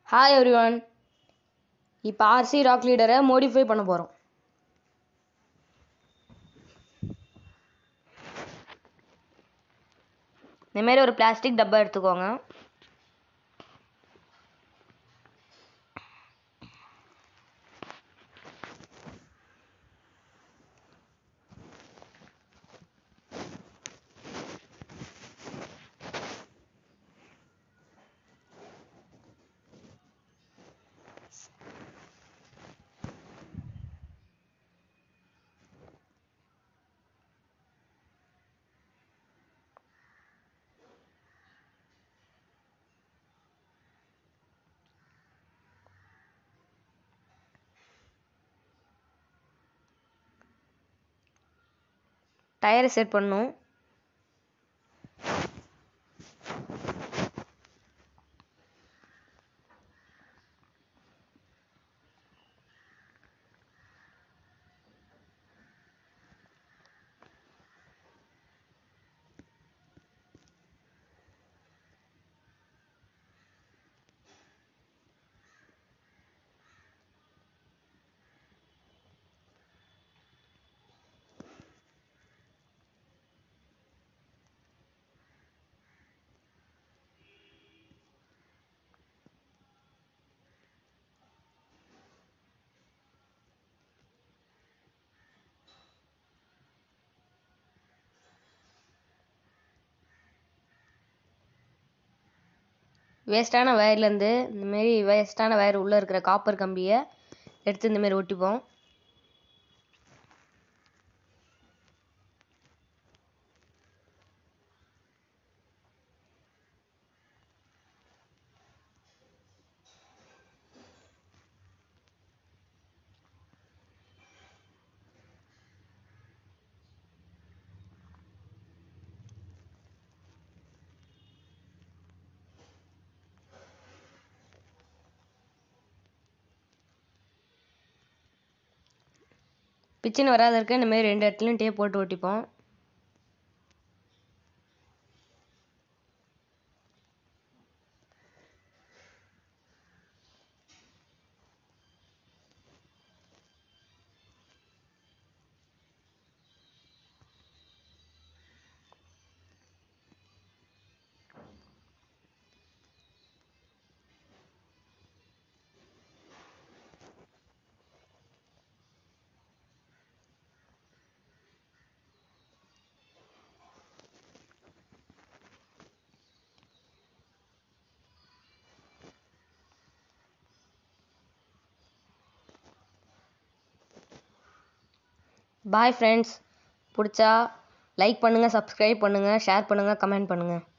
Hi everyone. இப்போ RC rock லீடரை modify பண்ண போகிறோம். இந்த மாதிரி ஒரு பிளாஸ்டிக் டப்பா எடுத்துக்கோங்க. டயரை செட் பண்ணணும். வேஸ்ட்டான வயர்லேருந்து இந்தமாரி வேஸ்ட்டான வயர் உள்ளே இருக்கிற காப்பர் கம்பியை எடுத்து இந்தமாரி ஒட்டிப்போம். பிச்சின்னு வராத இருக்க இந்தமாரி 2 இடத்துலையும் டேப் போட்டு ஒட்டிப்போம். Bye friends. பிடிச்சா லைக் பண்ணுங்கள், சப்ஸ்கிரைப் பண்ணுங்கள், ஷேர் பண்ணுங்கள், கமெண்ட் பண்ணுங்கள்.